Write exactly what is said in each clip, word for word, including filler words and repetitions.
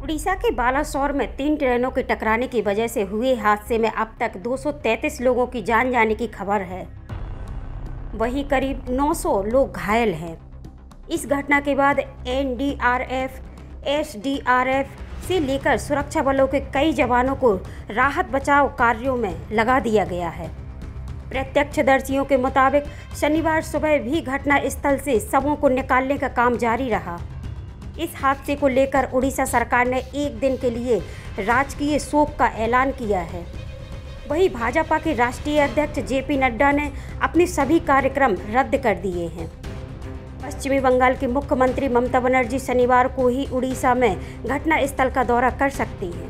उड़ीसा के बालासोर में तीन ट्रेनों के टकराने की वजह से हुए हादसे में अब तक दो सौ तैंतीस लोगों की जान जाने की खबर है। वहीं करीब नौ सौ लोग घायल हैं। इस घटना के बाद N D R F, S D R F से लेकर सुरक्षा बलों के कई जवानों को राहत बचाव कार्यों में लगा दिया गया है। प्रत्यक्षदर्शियों के मुताबिक शनिवार सुबह भी घटना स्थल से शवों को निकालने का काम जारी रहा। इस हादसे को लेकर उड़ीसा सरकार ने एक दिन के लिए राजकीय शोक का ऐलान किया है। वहीं भाजपा के राष्ट्रीय अध्यक्ष जे पी नड्डा ने अपने सभी कार्यक्रम रद्द कर दिए हैं। पश्चिमी बंगाल की मुख्यमंत्री ममता बनर्जी शनिवार को ही उड़ीसा में घटना स्थल का दौरा कर सकती हैं।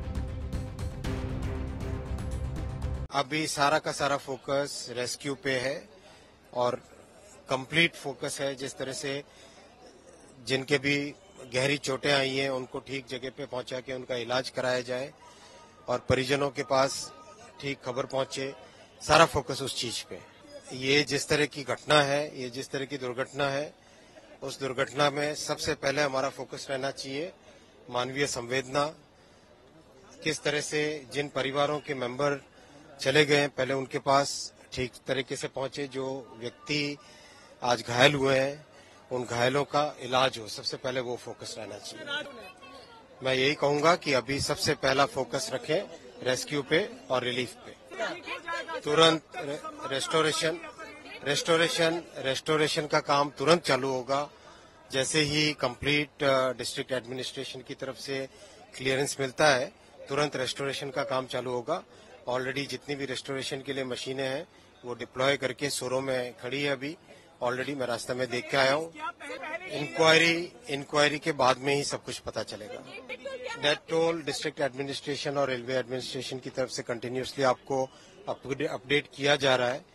अभी सारा का सारा फोकस रेस्क्यू पे है और कंप्लीट फोकस है। जिस तरह से जिनके भी गहरी चोटें आई हैं उनको ठीक जगह पे पहुंचा के उनका इलाज कराया जाए और परिजनों के पास ठीक खबर पहुंचे, सारा फोकस उस चीज पे। ये जिस तरह की घटना है, ये जिस तरह की दुर्घटना है, उस दुर्घटना में सबसे पहले हमारा फोकस रहना चाहिए मानवीय संवेदना। किस तरह से जिन परिवारों के मेंबर चले गए पहले उनके पास ठीक तरीके से पहुंचे, जो व्यक्ति आज घायल हुए हैं उन घायलों का इलाज हो, सबसे पहले वो फोकस रहना चाहिए। मैं यही कहूंगा कि अभी सबसे पहला फोकस रखें रेस्क्यू पे और रिलीफ पे। तुरंत रे, रेस्टोरेशन रेस्टोरेशन रेस्टोरेशन का काम तुरंत चालू होगा। जैसे ही कंप्लीट डिस्ट्रिक्ट एडमिनिस्ट्रेशन की तरफ से क्लियरेंस मिलता है, तुरंत रेस्टोरेशन का काम चालू होगा। ऑलरेडी जितनी भी रेस्टोरेशन के लिए मशीनें हैं वो डिप्लॉय करके सोरो में खड़ी है। अभी ऑलरेडी मैं रास्ते में देख के आया हूँ। इंक्वायरी इंक्वायरी के बाद में ही सब कुछ पता चलेगा। डेथ टोल डिस्ट्रिक्ट एडमिनिस्ट्रेशन और रेलवे एडमिनिस्ट्रेशन की तरफ से कंटिन्यूसली आपको अपडेट किया जा रहा है।